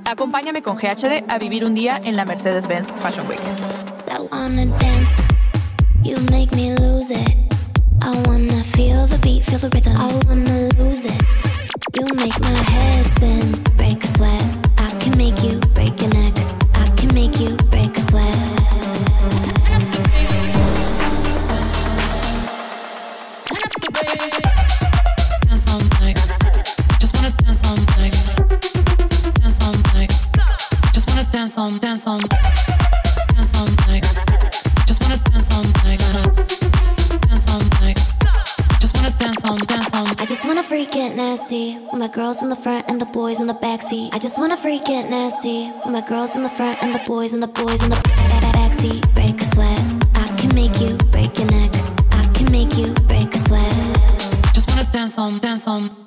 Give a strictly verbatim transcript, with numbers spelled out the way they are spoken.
Acompáñame con G H D a vivir un día en la Mercedes-Benz Fashion Week. I wanna dance, you make me lose it. I wanna feel the beat, feel the rhythm. I wanna lose it. You make my head spin, break a sweat. I can make you break your neck. I can make you break a sweat. Turn up the bass. Turn up the bass. Dance all night. Just wanna dance all night. Dance all night. Just wanna dance on, dance on. Dance all night. Just wanna dance all night. Dance all night. Just wanna dance on, dance on. I just wanna freak it nasty with my girls in the front and the boys in the backseat. I just wanna freak it nasty with my girls in the front and the boys and the boys in the backseat. Break a sweat. I can make you break your neck. I can make you break a sweat. Just wanna dance on, dance on.